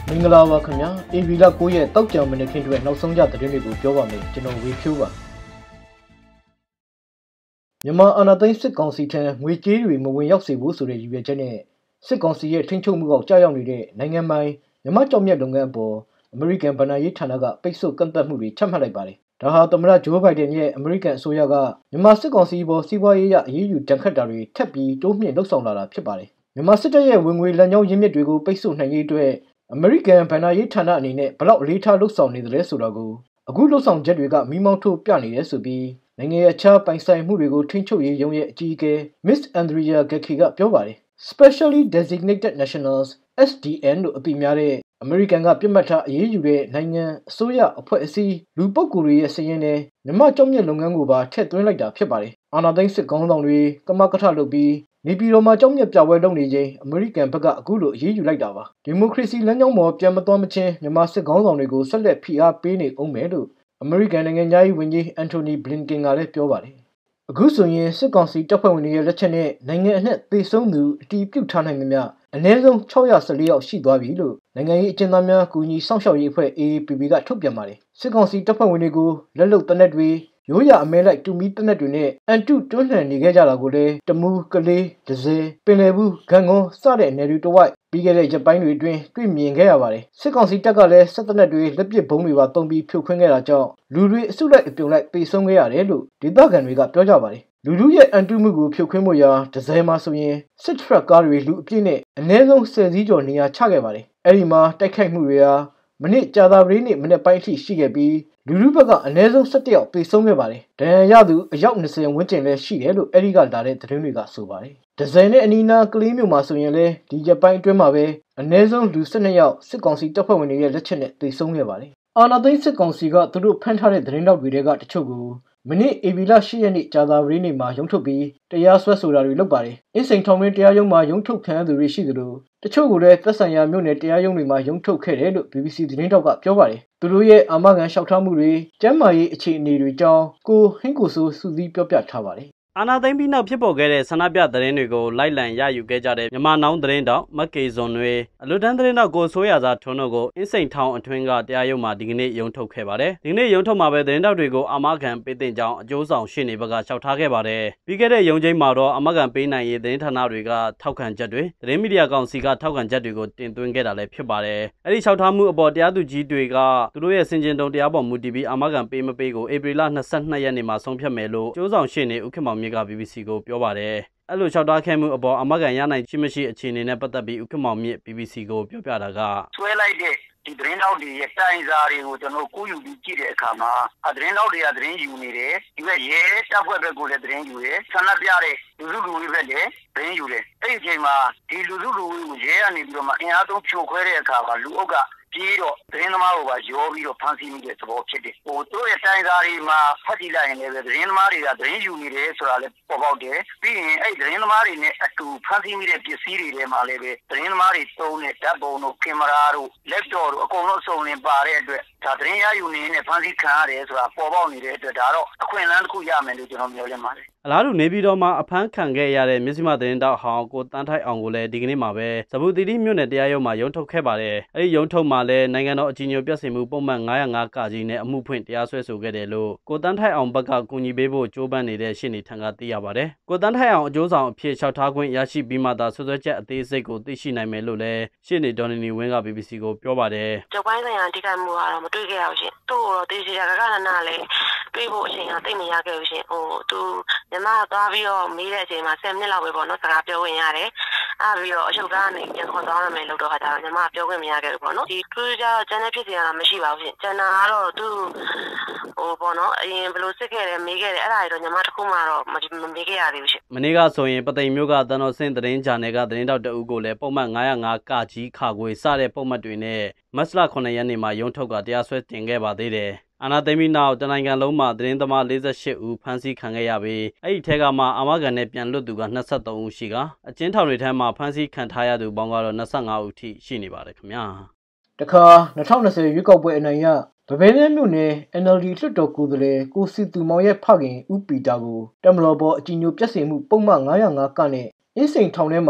မင်္ဂလာပါခင်ဗျာအေဗီလာ9ရက်တောက်ကြံမနေ့ခင်းတွေနောက်ဆုံးကြသတင်းတွေကိုပြောပါမယ်ကျွန်တော်ဝေဖြိုးပါမြန်မာအာဏာသိမ်းစစ်ကောင်စီထံငွေကြေးတွေမဝင်ရောက်စေဖို့ဆိုတဲ့ရည်ရွယ်ချက်နဲ့စစ်ကောင်စီရဲ့ထိန်းချုပ်မှုအောက်ကြာရောက်နေတဲ့နိုင်ငံပိုင်မြန်မာကြောက်မြတ်လုပ်ငန်းအပေါ်အမေရိကန်ဗဏ္ဍာရေးဌာနကပိတ်ဆို့ကန့်သတ်မှုတွေချမှတ်လိုက်ပါတယ်ဒါဟာသမ္မတဂျိုးဘိုင်ဒန်ရဲ့အမေရိကန်အစိုးရကမြန်မာစစ်ကောင်စီပေါ်စီးပွားရေးအရေးယူတန်ခတ်တာတွေထပ်ပြီးတိုးမြင့်လှုပ်ဆောင်လာတာဖြစ်ပါတယ်မြန်မာစစ်တပ်ရဲ့ဝင်ငွေလမ်းကြောင်းရင်းမြစ်တွေကိုပိတ်ဆို့နိုင်ရေးအတွက်အမေရိကန်ဗဏ္ဍာရေးဌာနအနေနဲ့ဘလောက်အလေးထားလှုပ်ဆောင်နေသလဲဆိုတာကိုအခုလှုပ်ဆောင်ချက်တွေကမိမောင်းထုတ်ပြနေတယ်ဆိုပြီးနိုင်ငံရဲ့အခြားပိုင်ဆိုင်မှုတွေကိုထိန်းချုပ်ရေးရုံးရဲ့အကြီးအကဲ Miss Andrea Gacki ကပြောပါတယ် Specially Designated Nationals SDN လို့အသိများတဲ့အမေရိကန်ကပြစ်မှတ်ထားအရေးယူတဲ့နိုင်ငံအစိုးရအဖွဲ့အစည်းလူပုဂ္ဂိုလ်တွေရဲ့စာရင်းနဲ့မြန်မာကြောက်မြတ်လုပ်ငန်းကိုပါထည့်သွင်းလိုက်တာဖြစ်ပါတယ်အာဏာသိမ်းစစ်ကောင်းဆောင်တွေကမကထလုပ်ပြီးနေပြည်တော်မှာကြောက်မြတ်ပြပွဲလုပ်နေချိန်အမေရိကန်ဘက်ကအခုလိုအရေးယူလိုက်တာပါဒီမိုကရေစီလမ်းကြောင်းပေါ်ပြန်မသွားမချင်းမြန်မာစစ်ကောင်းဆောင်တွေကိုဆက်လက်ဖိအားပေးနေအောင်မယ်လို့အမေရိကန်နိုင်ငံသားရေးဝန်ကြီးအန်တိုနီဘလင်ကင်ကလည်းပြောပါတယ်အခုဆိုရင်စစ်ကောင်စီတပ်ဖွဲ့ဝင်တွေရဲ့လက်ချက်နဲ့နိုင်ငံအနှံ့သေဆုံးသူအတီးပြုတ်ထားနိုင်သမျှအနည်းဆုံး614ယောက်ရှိသွားပြီလို့နိုင်ငံရေးအကျဉ်းသားများကူညီစောင့်ရှောက်ရေးအဖွဲ့ AAPP ကထုတ်ပြန်ပါတယ်စစ်ကောင်စီတပ်ဖွဲ့ဝင်တွေကိုလက်လုံတနက်တွေရိုးရအမဲလိုက်တူမီတနက်တွေနဲ့အန်တုတွန်းလှန်နေခဲ့ကြတာကိုလည်းတမူကလေးဒဇယ်ပင်လယ်ဘူးဂန်ကွန်စတဲ့နယ်တွေတဝိုက်ပြီးခဲ့တဲ့ရက်ပိုင်းတွေအတွင်းတွေ့မြင်ခဲ့ရပါတယ်စစ်ကောင်စီတပ်ကလည်းစစ်တနက်တွေလက်ပစ်ဘုံတွေပါတုံးပြီးဖြိုခွင်းခဲ့တာကြောင့်လူတွေအစုလိုက်အပြုံလိုက်ပေဆုံးခဲ့ရတယ်လို့ဒေသခံတွေကပြောကြပါတယ်လူလူရဲ့အန်တုမှုကိုဖြိုခွင်းမှုရာဒဇယ်မှာဆိုရင်စစ်ထရက်ကားတွေလူအပြည့်နဲ့အနည်းဆုံး10စီးကျော်နေရာချခဲ့ပါတယ်အဲ့ဒီမှာတိုက်ခိုက်မှုတွေဟာမနေ့ကြာသပတေးနေ့မနေ့ပိုင်းအထိရှိခဲ့ပြီးလူဘက်ကအနည်းဆုံး17ယောက်ပေဆုံးခဲ့ပါတယ်ဒဏ်ရာရသူအယောက်20ဝန်းကျင်လည်းရှိတယ်လို့အဲ့ဒီကလာတဲ့သတင်းတွေကဆိုပါတယ်ဒဇယ်နဲ့အနီးနားကလေးမျိုးမှာဆိုရင်လည်းဒီရက်ပိုင်းအတွင်းမှာပဲအနည်းဆုံးလူ12ယောက်စစ်ကောင်စီတပ်ဖွဲ့ဝင်တွေရဲ့လက်ချက်နဲ့သေဆုံးခဲ့ပါတယ်အာဏာသိမ်းစစ်ကောင်စီကသူတို့ဖမ်းထားတဲ့သတင်းတောက်တွေကတချို့ကိုမနေ့ဧပြီလ10ရက်နေ့ကြာသပတေးနေ့မှာရုံးထုတ်ပြီးတရားစွဲဆိုတာတွေလုပ်ပါတယ်အင်းစိန်ထောင်တွင်တရားရုံးမှာရုံးထုတ်ခံရသူတွေရှိသလိုတချို့ကိုလည်းသက်ဆိုင်ရာမြို့နယ်တရားရုံးတွေမှာရုံးထုတ်ခဲ့တယ်လို့ BBC သတင်းတောက်ကပြောပါတယ်သူတို့ရဲ့အာမခံလျှောက်ထားမှုတွေကျန်းမာရေးအခြေအနေတွေကြောင်းကိုဟင်းကိုဆိုစုစည်းပြောပြထားပါတယ်အာနာသိန်းပြီးနောက်ဖြစ်ပေါ်ခဲ့တဲ့ဆန္ဒပြသတင်းတွေကိုလိုက်လံရယူခဲ့ကြတဲ့မြန်မာနောင်သတင်းတောက်မက်ကေဇွန်တွေအလွတ်တန်းသတင်းတောက်ကိုဆိုးရစားထွန်းတို့ကိုအင်းစိန်ထောင်အတွင်းကတရားရုံးမှာဒီကနေ့ရုံးထုတ်ခဲ့ပါတယ်။ဒီကနေ့ရုံးထုတ်မှာပဲသတင်းတောက်တွေကိုအာမခံပေးတဲ့ကြောင်းအကျိုးဆောင်ရှင်းနေဘက်ကလျှောက်ထားခဲ့ပါတယ်။ပြီးခဲ့တဲ့ရုံးချိန်မှာတော့အာမခံပေးနိုင်ရေးသတင်းဌာနတွေကထောက်ခံချက်တွေသတင်းမီဒီယာကောင်စီကထောက်ခံချက်တွေကိုတင်သွင်းခဲ့တာလည်းဖြစ်ပါတယ်။အဲဒီလျှောက်ထားမှုအပေါ်တရားသူကြီးတွေကသူတို့ရဲ့စင်ကျင်တုံတရားပေါ်မူတည်ပြီးအာမခံပေးမပေးကိုဧပြီလ22ရက်နေ့မှာဆုံးဖြတ်မယ်လို့အကျိုးဆောင်ရှင်းနေဦးခင်မောင်မြင့်က BBC ကိုပြောပါတယ်။အဲ့လိုလျှောက်ထားခဲ့မှုအပေါ်အမကန်ရနိုင်ရှိမရှိအခြေအနေနဲ့ပတ်သက်ပြီးဦးခင်မောင်မြင့် BBC ကိုပြောပြတာကဆွဲလိုက်တဲ့ဒီသတင်းတောက်တွေရဲ့တိုင်စာတွေကိုကျွန်တော်ကိုယူပြီးကြည့်တဲ့အခါမှာသတင်းတောက်တွေကသတင်းယူနေတယ်ဒီကရဲတပ်ဖွဲ့ဘက်ကိုလည်းသတင်းယူတယ်ဆန္ဒပြတဲ့လူစုလူဝေးဘက်လည်းသတင်းယူတယ်အဲ့ဒီအချိန်မှာဒီလူစုလူဝေးကိုရဲကနေပြီးတော့မှအင်အားသုံးဖြိုခွဲတဲ့အခါမှာလူအုပ်ကပြီးတော့သတင်းသမားကိုပါရောပြီးတော့ဖမ်းဆီးမိတဲ့သဘောဖြစ်တယ်။သူတို့ရဲ့တိုင်စာတွေမှာဖတ်ကြည့်လိုက်ရင်လည်းသတင်းသမားတွေကသတင်းယူနေတယ်ဆိုတာလည်းပေါ်ပေါက်တယ်။ပြီးရင်အဲ့သတင်းသမားတွေနဲ့အတူဖမ်းဆီးမိတဲ့ပစ္စည်းတွေထဲမှာလည်းသတင်းသမားတွေသုံးတဲ့ဓာတ်ပုံတို့ကင်မရာတို့လက်တော့တို့အကုန်လုံးအစုံလင်ပါတဲ့အတွက်ဒါသတင်းရယူနေတဲ့ဖမ်းဆီးခံရတယ်ဆိုတာပေါ်ပေါက်နေတဲ့အတွက်ဒါတော့အခွင့်အလမ်းတစ်ခုရမယ်လို့ကျွန်တော်မျှော်လင့်ပါတယ်အလားတူနေပြည်တော်မှာအဖမ်းခံခဲ့ရတဲ့မြစ်စီမသတင်းတောက်ဟောင်းကိုတန်းထိုက်အောင်ကိုလည်းဒီကနေ့မှာပဲဇဘူတီတီမြို့နယ်တရားရုံးမှာရုံးထုတ်ခဲ့ပါတယ်။အဲဒီရုံးထုတ်မှာလည်းနိုင်ငံတော်အကြီးအကျယ်ပြည့်စုံမှုပုံမှန်905ကကြီးနဲ့အမှုဖွင့်တရားစွဲဆိုခဲ့တယ်လို့ကိုတန်းထိုက်အောင်ဘက်ကကူညီပေးဖို့ကြိုးပမ်းနေတဲ့ရှင်းနေထံကသိရပါတယ်။ကိုတန်းထိုက်အောင်အကျိုးဆောင်အဖြစ်လျှောက်ထားခွင့်ရရှိပြီးမှသာဆွဆွဲချက်အသေးစိတ်ကိုသိရှိနိုင်မယ်လို့လည်းရှင်းနေဒေါ်နီဝင်းက BBC ကိုပြောပါတယ်။ကျုပ်ပိုင်းဆိုင်ရာတိကျမှုကတော့မတွေ့ခဲ့ရဘူးရှင်။သူ့ကိုတေချာကနာလည်းတွေ့ဖို့အချိန်ကသိမရခဲ့ဘူးရှင်။သူညီမသွားပြီးတော့မေးတဲ့အချိန်မှာ10မိနစ်လောက်ပဲပေါ့နော်စကားပြောဝင်ရတယ်။အဲ့ပြီးတော့အချုပ်ကနေပြန်ခေါ်သွားရမယ်လို့တော့ခါကြတော့ညီမပြောခွင့်မရခဲ့ဘူးပေါ့နော်။ဒီသူကြတော့ကျန်တဲ့ဖြစ်စဉ်ကတော့မရှိပါဘူးရှင်။ကျန်တာကတော့သူပေါ့နော်အရင်ဘယ်လိုစစ်ခဲ့တယ်မေးခဲ့တယ်အဲ့ဒါတွေတော့ညီမတခုမှတော့မမေးခဲ့ရသေးဘူးရှင်။မနေ့ကဆိုရင်ပသိမ်မြို့ကတန်တော်စင်သတင်းဂျာနယ်ကသတင်းတောက်တအုပ်ကိုလည်းပုံမှန်905ကကြီးခါခွေစတဲ့ပုံမှန်တွေနဲ့မတ်လ9ရက်နေ့မှာရုံးထုတ်ကတရားစွဲတင်ခဲ့ပါသေးတယ်။အာနာသိမ်းပြီးနောက်တနိုင်ငံလုံးမှာသတင်းသမား48ဦးဖမ်းဆီးခံခဲ့ရပြီးအဲ့ဒီထဲကမှအာမခံနဲ့ပြန်လွတ်သူက23ဦးရှိကအကျဉ်းထောင်တွေထဲမှာဖမ်းဆီးခံထားရသူပေါင်းကတော့25ဦးထိရှိနေပါတယ်ခင်ဗျာတခါ2020ရွေးကောက်ပွဲအနိုင်ရဗပဲလင်းမြို့နယ် NLD လွှတ်တော်ကိုယ်စားလှယ်ကိုစီသူမောင်ရဲ့ဖခင်ဦးပီတာကိုတမလော်ပေါ်အကြီးညိုပြက်စင်မှုပုံမှန်905ကနဲ့အင်းစိန်ထောင်ထဲမှာ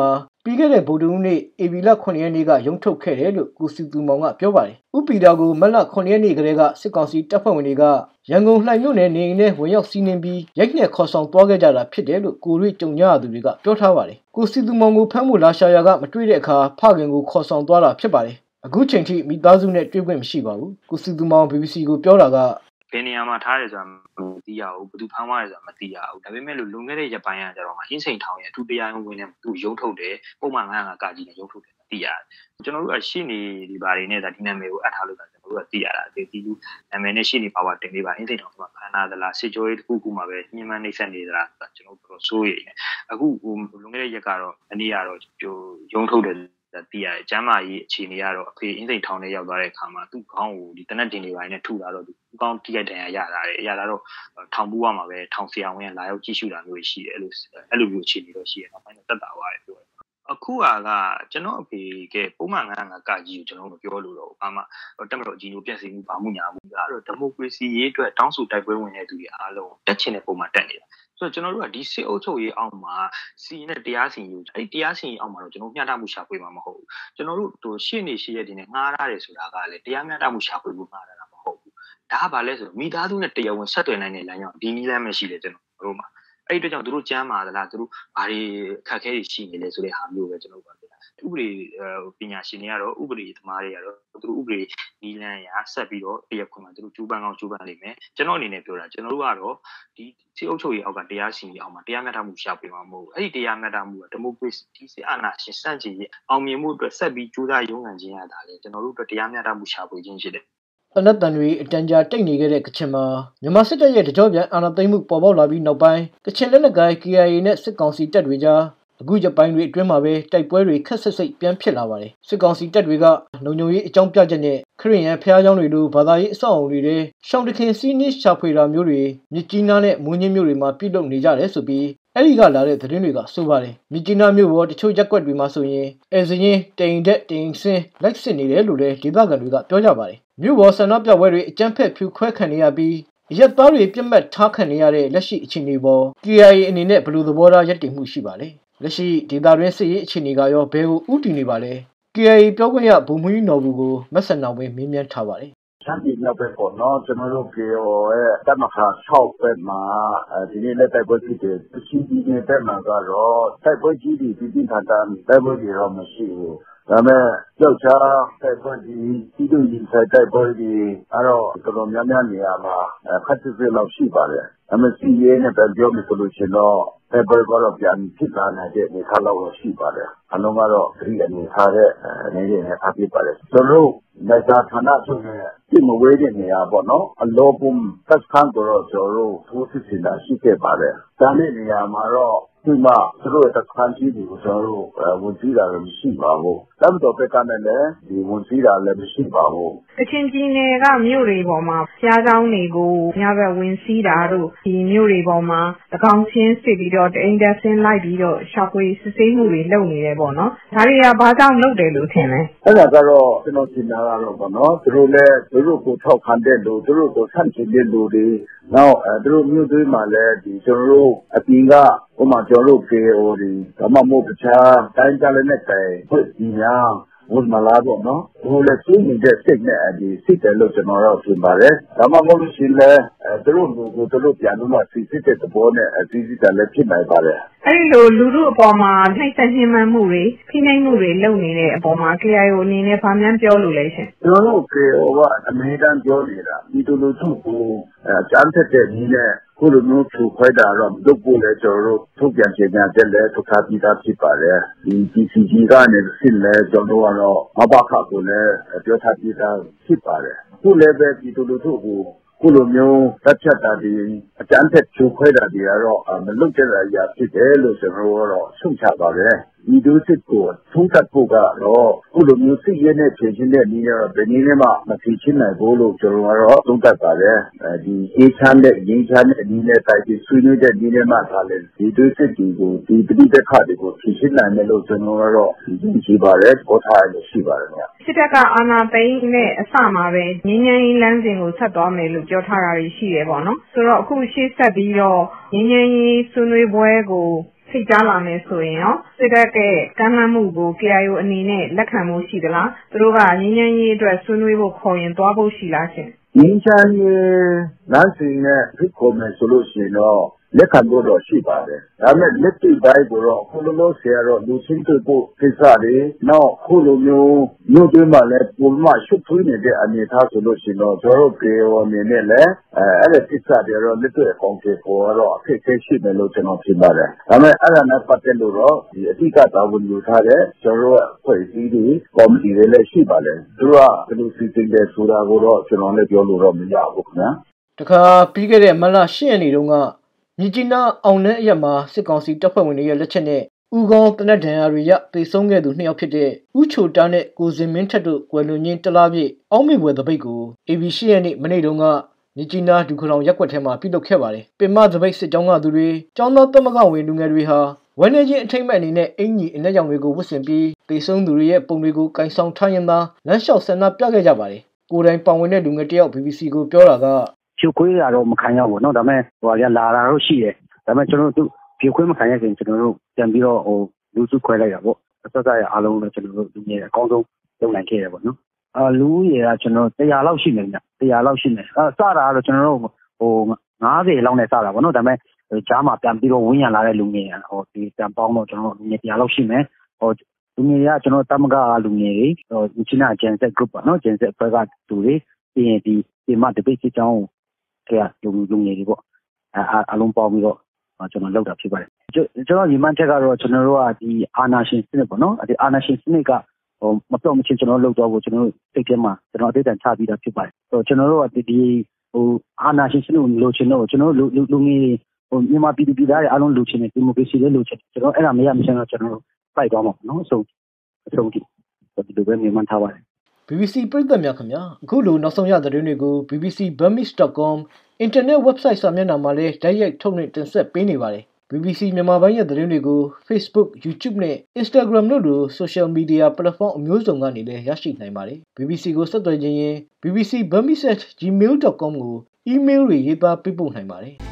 ပြီးခဲ့တဲ့ဗုဒ္ဓဟူးနေ့ဧပြီလ9ရက်နေ့ကရုံးထုတ်ခဲ့တယ်လို့ကိုစီသူမောင်ကပြောပါတယ်။ဥပီတာကိုမတ်လ9ရက်နေ့ကလေးကစစ်ကောင်စီတပ်ဖွဲ့ဝင်တွေကရန်ကုန်လှိုင်မြို့နယ်နေအိမ်ထဲဝင်ရောက်စီးနင်းပြီးရိုက်နှက်ခေါ်ဆောင်သွားခဲ့ကြတာဖြစ်တယ်လို့ကိုရွေကြုံကြရသူတွေကပြောထားပါတယ်။ကိုစီသူမောင်ကိုဖမ်းဖို့လာရှာရာကမတွေ့တဲ့အခါဖခင်ကိုခေါ်ဆောင်သွားတာဖြစ်ပါတယ်။အခုချိန်ထိမိသားစုနဲ့တွေ့ခွင့်မရှိပါဘူး။ကိုစီသူမောင် BBC ကိုပြောတာကဘယ်နေရာမှာထားရဲဆိုတာမသိရဘူးဘယ်သူဖမ်းသွားရဲဆိုတာမသိရဘူးဒါပေမဲ့လုံခဲ့တဲ့ရပိုင်းကကျတော့မှအင်းစိန်ထောင်ရဲ့အထူးတရားရုံးဝင်နေသူရုံးထုတ်တယ်ပုံမှန်900ကကြီးနဲ့ရုံးထုတ်တယ်သိရတယ်ကျွန်တော်တို့ကရှင်းနေဒီဘာတွေနဲ့ဒါဒီနာမည်ကိုအပ်ထားလို့ကျွန်တော်တို့ကသိရတာဒီလူနာမည်နဲ့ရှင်းနေပါဝါတင်ပေးပါအင်းစိန်ထောင်မှာဖမ်းလာသလားစစ်ကြောရေးတစ်ခုမှပဲညှဉ်းပန်းနှိပ်စက်နေသလားဆိုတာကျွန်တော်တို့စိုးရိမ်နေအခုလုံခဲ့တဲ့ရက်ကတော့အနည်းကတော့ရုံးထုတ်တယ်သိရတယ်ကျမ်းမာရေးအခြေအနေကတော့အဖေအင်းစိန်ထောင်ထဲရောက်သွားတဲ့အခါမှာသူ့ခေါင်းကိုဒီတနက်တင်တွေပိုင်းနဲ့ထုလာတော့သူကောင်းတိကျတဲ့ရတာတယ်ရတာတော့ထောင်ပူးရမှာပဲထောင်ဆရာဝန်ကလာရောက်ကြည့်ရှုတာမျိုးရှိတယ်အဲ့လိုမျိုးအခြေအနေတော့ရှိရတော့ပိုင်းတက်တာသွားတယ်ပြောအခုကကျွန်တော်အဖေကပုံမှန်900ကကြီးကိုကျွန်တော်မပြောလို့တော့ဘာမှတက်မလို့အကြီးတို့ပြည့်စုံမှုဘာမှညာမှုအဲ့တော့ဒီမိုကရေစီရေးအတွက်တောင်းဆိုတိုက်ပွဲဝင်တဲ့သူတွေအားလုံးတက်ချင်တဲ့ပုံမှန်တက်နေတာဆိုတော့ကျွန်တော်တို့ကဒီစစ်အုပ်ချုပ်ရေးအောက်မှာစီနဲ့တရားစီရင်ယူအဲ့တရားစီရင်အောက်မှာတော့ကျွန်တော်မျှတမှုရှာဖွေမှာမဟုတ်ဘူးကျွန်တော်တို့ရှေ့နေရှိတဲ့ဒီနဲ့ငှားရတယ်ဆိုတာကလည်းတရားမျှတမှုရှာဖွေဖို့ငှားရတာမဟုတ်ဘူးဒါကဘာလဲဆိုတော့မိသားစုနဲ့တရားဝင်ဆက်သွယ်နိုင်တဲ့လမ်းကြောင်းဒီနည်းလမ်းမရှိလေကျွန်တော်တို့မှာအဲ့ဒီအတွက်ကြောင့်တို့ကျမ်းမာသလားတို့ဘာတွေခက်ခဲတွေရှိနေလဲဆိုတဲ့ဟာမျိုးပဲကျွန်တော်တို့ပြောတာဥပဒေပညာရှင်တွေကတော့ဥပဒေသမားတွေကတော့တို့ဥပဒေနည်းလမ်းရာဆက်ပြီးတော့တရားခွင်မှာတို့ကျူးပန်းကောင်းကျူးပန်းနိုင်မယ်ကျွန်တော်အနေနဲ့ပြောတာကျွန်တော်တို့ကတော့ဒီစစ်အုပ်ချုပ်ရေးအောက်ကတရားစီရင်အောင်မှာတရားမျှတမှုရှာဖွေမှာမဟုတ်ဘူးအဲ့ဒီတရားမျှတမှုကဒီမိုကရေစီစစ်အာဏာရှင်စန့်ကျင်ရေးအောင်မြင်မှုအတွက်ဆက်ပြီးကြိုးစားရုန်းကန်ခြင်းရတာလေကျွန်တော်တို့အတွက်တရားမျှတမှုရှာဖွေခြင်းရှိတယ်အနက်တန်တွေအတန်ကြာတိတ်နေခဲ့တဲ့ကချင်မှာမြန်မာစစ်တပ်ရဲ့တကြောပြန်အာဏာသိမ်းမှုပေါ်ပေါက်လာပြီးနောက်ပိုင်းကချင်လက်နက်ကိုင် KIA နဲ့စစ်ကောင်စီတပ်တွေကြားအခုရပိုင်းတွေအတွင်းမှာပဲတိုက်ပွဲတွေခက်ဆက်စိတ်ပြန်ဖြစ်လာပါတယ်စစ်ကောင်စီတပ်တွေကလုံခြုံရေးအကြောင်းပြချက်နဲ့ခရီးရန်ဖျားเจ้าတွေလိုဘာသာရေးအဆောက်အအုံတွေထဲရှောင်းတခင်စီးနင်းရှာဖွေတာမျိုးတွေမြစ်ကြီးနားနဲ့မွန်းချင်းမျိုးတွေမှာပြုလုပ်နေကြတယ်ဆိုပြီးအဲ့ဒီကလာတဲ့သတင်းတွေကဆိုပါတယ်မြစ်ကြီးနားမျိုးပေါ်တချို့ရက်ကွက်တွေမှာဆိုရင်အဲစရင်တိန်တက်တိန်စင်းလိုက်စစ်နေတယ်လို့လည်းဒေသခံတွေကပြောကြပါတယ်မြို့ပေါ်ဆန္ဒပြပွဲတွေအကြမ်းဖက်ဖြူခွဲခံနေရပြီးရက်သားတွေပြတ်မှတ်ထားခံနေရတဲ့လက်ရှိအခြေအနေပေါ် KIA အနေနဲ့ဘယ်လိုသဘောထားရပ်တည်မှုရှိပါလဲလက်ရှိဒေသတွင်းစစ်ရေးအခြေအနေကရောဘယ်ကိုဥတည်နေပါလဲ KIA ပြောခွင့်ရဗိုလ်မှူးကြီးနော်ဘူးကိုမက်ဆန်နာဝင်မေးမြန်းထားပါတယ်ချမ်းပြည်မြောက်ဘက်ပေါ့နော်ကျွန်တော်တို့ KIO ရဲ့တပ်မဟာ6ဘက်မှာဒီနေ့လက်တိုက်ပွဲဖြစ်တယ်ရှိဒီနေ့ဘက်မှာကတော့တိုက်ပွဲကြီးပြီးပြင်းထန်တဲ့တိုက်ပွဲတွေတော့မရှိဘူးဒါမဲ့ကြောက်ချာတိုက်ပွဲကြီးတို့ရင်ဆိုင်တိုက်ပွဲကြီးအဲ့တော့တော်တော်များများနေရာမှာခက်စစ်လောက်ရှိပါတယ်ဒါမဲ့စီရေးနဲ့ပြောမယ်ဆိုလို့ရှိရင်တော့တိုက်ပွဲကတော့ပြန်ဖြစ်လာနိုင်တဲ့အနေအထားလောက်ရှိပါတယ်အလုံးကတော့ဒီအနေအထားရဲ့အနေနဲ့အဖြစ်ပါတယ်ကျွန်တော်နိုင်တာဌာနဆိုရင်ဒီမဝေးတဲ့နေရာပေါ့နော်အလောပုံသက်ခံတော့ကျွန်တော်ထိုးစစ်စင်တာရှိခဲ့ပါတယ်ဒါနဲ့နေရာမှာတော့ဒီမှာသူတို့သက်ခံကြီးတွေကိုကျွန်တော်ဝန်ကြီးတာလည်းမရှိပါဘူးတမ်တော်ဘက်ကလည်းဒီဝန်ကြီးတာလည်းမရှိပါဘူးကချင်ပြည်နယ်ကမြို့တွေပေါ်မှာဖျားเจ้าတွေကိုညဘက်ဝင်စီးတာတို့ဒီမြို့တွေပေါ်မှာတကောင်ချင်းစစ်ပြီးတော့တိန်တက်ဆင်းလိုက်ပြီးတော့ရှောက်ခွေစစ်ဆေးမှုတွေလုပ်နေတယ်ပေါ့နော်ဒါတွေကဘာကြောင့်လုပ်တယ်လို့ထင်လဲအဲ့ဒါကတော့ကျွန်တော်ထင်တာကတော့ပေါ့နော်သူတို့လည်းသူတို့ကိုထောက်ခံတဲ့လူသူတို့ကိုဆန့်ကျင်တဲ့လူတွေနောက်သူတို့မြို့သွေးမှာလည်းဒီကျွန်တော်တို့အပြင်ကဥမာကျွန်တော်တို့ KO ဒီဓမ္မမို့တခြားတိုင်းကြလည်းနဲ့တိုင်ဖြစ်ဒီများဝန်မလာတော့နော်ဟိုလည်းသိနေတဲ့စိတ်နဲ့ဒီစိတ်တယ်လို့ကျွန်တော်တို့ထင်ပါတယ်ဓမ္မမို့လို့ရှိရင်လည်းသူတို့ပြန်လို့စိတ်တဲ့သဘောနဲ့အစည်းအဝေးလည်းဖြစ်နိုင်ပါတယ်အဲ့ဒီလိုလူတို့အပေါ်မှာနှိမ့်ဆက်ညှဉ်းပန်းမှုတွေဖိနှိပ်မှုတွေလုပ်နေတဲ့အပေါ်မှာ KIO အနေနဲ့ဗာမှန်းပြောလို့လဲရှင်ကျွန်တော်တို့ KIO ကအမေရိကန်ပြောနေတာဒီလိုသူ့ကိုကြမ်းတဲ့နည်းနဲ့ခုလိုမျိုးထူခွဲတာတော့လုပ်ဖို့လဲကျွန်တော်တို့ထုတ်ပြန်ကြေညာချက်လဲထုတ်ထားပြီးသားဖြစ်ပါတယ်ဒီ PCG ကနေစစ်လဲကျွန်တော်တို့ကတော့မဘာခကိုလဲပြောထားပြီးသားဖြစ်ပါတယ်ခုလည်းပဲဒီလိုသူ့ကိုခုလိုမျိုးတက်ချက်တာဒီအကြမ်းဖက်ထူခွဲတာတွေကတော့မလုပ်တဲ့အရာဖြစ်တယ်လို့ကျွန်တော်တို့ကတော့ဆုံးဖြတ်ပါတယ်ဒီဒုစစ်ကိုထုံးသက်ဖို့ကတော့ခုလိုမျိုးစစ်ရဲနဲ့ပြင်ချင်းတဲ့နည်းတော့ဘယ်နည်းနဲ့မှမဖြစ်ချင်းနိုင်ဘူးလို့ကျွန်တော်ကတော့သုံးသပ်ပါတယ်ဒီအေးချမ်းတဲ့ငြိမ်းချမ်းတဲ့နည်းနဲ့တိုက်ပြီးဆွေးနွေးတဲ့နည်းနဲ့မှသာလေဒီဒုစစ်ကိုဒီပဋိပက္ခတွေကိုဖြစ်ချင်းနိုင်တယ်လို့ကျွန်တော်ကတော့ရှိပါတယ်ပေါ်ထားရရှိပါတယ်ဗျစစ်တပ်ကအာဏာသိမ်းနဲ့အစမှာပဲငြိမ်းချမ်းရေးလမ်းစဉ်ကိုဆက်သွားမယ်လို့ပြောထားတာရှိတယ်ပေါ့နော်ဆိုတော့အခုရှေ့ဆက်ပြီးတော့ငြိမ်းချမ်းရေးဆွေးနွေးပွဲကိုဖိတ်ကြားလာမယ်ဆိုရင်ရောစစ်တပ်ရဲ့ကမ်းလှမ်းမှုကို KIO အနေနဲ့လက်ခံမှုရှိသလားသူတို့ကငြိမ်းချမ်းရေးအတွက်ဆွေးနွေးဖို့ခေါ်ရင်သွားဖို့ရှိလားရှင်ငြိမ်းချမ်းရေးလမ်းစဉ်နဲ့ဖိတ်ခေါ်မယ်ဆိုလို့ရှိရင်တော့လက်ခံဖို့တော့ရှိပါတယ်ဒါပေမဲ့လက်တွေ့ပိုင်းကိုတော့ခုလိုဆရာတော့လူချင်းတွေ့ဖို့ကိစ္စတွေနောက်ခုလိုမျိုးမြို့တွင်းမှာလည်းပုံမှန်ရှုပ်ထွေးနေတဲ့အနေအထားဆိုလို့ရှိရင်တော့ကျွန်တော်တို့ KIO အနေနဲ့လည်းအဲ့ဒီကိစ္စတွေတော့လက်တွေ့အကောင်အထည်ပေါ်တော့အခက်အခဲရှိတယ်လို့ကျွန်တော်ထင်ပါတယ်ဒါပေမဲ့အဲ့ဒါနဲ့ပတ်သက်လို့တော့ဒီအဓိကတာဝန်ယူထားတဲ့ကျွန်တော်တို့အဖွဲ့အစည်းတွေကော်မတီတွေလည်းရှိပါတယ်သူကဘယ်လိုစီစဉ်တယ်ဆိုတာကိုတော့ကျွန်တော်လည်းပြောလို့တော့မရဘူးခင်ဗျာတခါပြီးခဲ့တဲ့မလ10ရက်နေ့တုန်းကမြကြီးနားအောင်နှဲအရက်မှာစစ်ကောင်စီတပ်ဖွဲ့ဝင်တွေရဲ့လက်ချက်နဲ့ဦးကောင်းတနက်ဒဏ်ရာတွေရသေဆုံးခဲ့သူ2ယောက်ဖြစ်တဲ့ဦးချိုတားနဲ့ကိုစင်မင်းထက်တို့ကွယ်လွန်ခြင်းတလားပြည့်အောက်မေဘွယ်သပိတ်ကို AB10 ရက်နေ့မနေ့တုန်းကမြကြီးနားဒူခရောင်ရက်ကွက်ထဲမှာပြုလုပ်ခဲ့ပါတယ်ပင်မသပိတ်စစ်ကြောင်းကသူတွေကျောင်းသားသမဂ္ဂဝင်လူငယ်တွေဟာဝန်နေချင်းအထိမ့်မဲ့အနေနဲ့အင်ကြီးအနက်ရောင်တွေကိုဝတ်ဆင်ပြီးသေဆုံးသူတွေရဲ့ပုံတွေကိုကင်ဆောင်ထားရင်းသားလမ်းလျှောက်ဆန္ဒပြခဲ့ကြပါတယ်ကိုယ်တိုင်ပါဝင်တဲ့လူငယ်တယောက် BBC ကိုပြောတာကဖြိုခွေးရတော့မခံရဘူးเนาะဒါပေမဲ့ဟိုကလာတာတော့ရှိတယ်ဒါပေမဲ့ကျွန်တော်တို့ဖြိုခွေးမခံရခင်ကျွန်တော်တို့ပြန်ပြီးတော့လူစုခွဲလိုက်တာပေါ့အစစရအားလုံးလည်းကျွန်တော်တို့လူငယ်အကောင်းဆုံးလုပ်နိုင်ခဲ့တယ်ပေါ့နော်လူရည်ကကျွန်တော်100လောက်ရှိနေည100လောက်ရှိနေစတာကတော့ကျွန်တော်တို့90လောက်နဲ့စတာပေါ့နော်ဒါပေမဲ့ဂျားမှာပြန်ပြီးတော့ဝင်းရလာတဲ့လူငယ်ဒီပြန်ပေါင်းတော့ကျွန်တော်တို့လူငယ်100လောက်ရှိမယ်လူငယ်ကကျွန်တော်တမကလူငယ်တွေချီနာဂျန်ဆက် group ပေါ့နော်ဂျန်ဆက်ဖွဲ့ကတူတွေပြီးရင်ဒီမှာတပိတ်စစ်ကြောင်းကလူငယ်တွေပေါ့အလုံးပေါင်းပြီးတော့ကျွန်တော်လောက်တာဖြစ်ပါတယ်ကျွန်တော်ညီမချက်ကတော့ကျွန်တော်တို့ကဒီအာနာရှင်စနစ်ပေါ့နော်ဒီအာနာရှင်စနစ်ကမပြောမချင်းကျွန်တော်လောက်တော့ကျွန်တော်စိတ်ထဲမှာကျွန်တော်အသေးတန်ချပြီးတာဖြစ်ပါတယ်ကျွန်တော်တို့ကဒီအာနာရှင်စနစ်ကိုလိုချင်တော့ကျွန်တော်လူငယ်မြန်မာပြည်သူပြည်သားတွေအားလုံးလိုချင်တယ်ဒီမိုကရေစီလည်းလိုချင်ကျွန်တော်အဲ့ဒါမရမချင်းတော့ကျွန်တော်ပိုက်သွားမှာနော်အဆုံးထိဒီလိုပဲမြန်မာထားပါတယ် BBC ပရိသတ်များခင်ဗျာအခုလိုနောက်ဆုံးရသတင်းတွေကို bbcburmese.com အင်တာနက် website စာမျက်နှာမှာလည်းတိုက်ရိုက်ထုတ်လွှင့်တင်ဆက်ပေးနေပါတယ် BBC မြန်မာပိုင်းရဲ့သတင်းတွေကို Facebook, YouTube နဲ့ Instagram တို့လို social media platform အမျိုးစုံကနေလည်းရရှိနိုင်ပါတယ် BBC ကိုဆက်သွယ်ခြင်းရင် bbcburmese@gmail.com ကို email တွေရေးသားပေးပို့နိုင်ပါတယ်